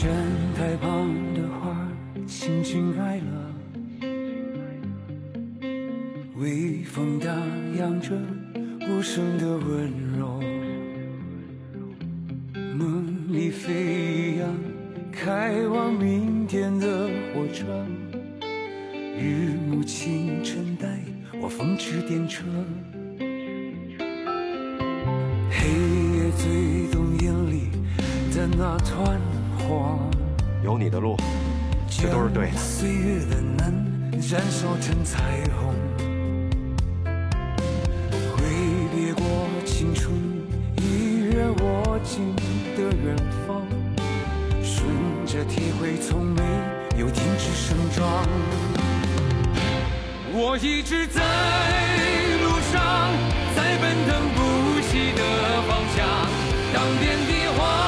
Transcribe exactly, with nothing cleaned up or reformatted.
站台旁的花轻轻开了，微风荡漾着无声的温柔，梦里飞扬开往明天的火车，日暮清晨带我风驰电掣，黑夜最懂眼里的那团花， 有你的路，这都是对的。 岁月的难燃烧成彩虹，挥别过青春，依然握紧的远方，顺着铁轨从没有停止生长。我一直在路上，在奔腾不息的方向，当遍地花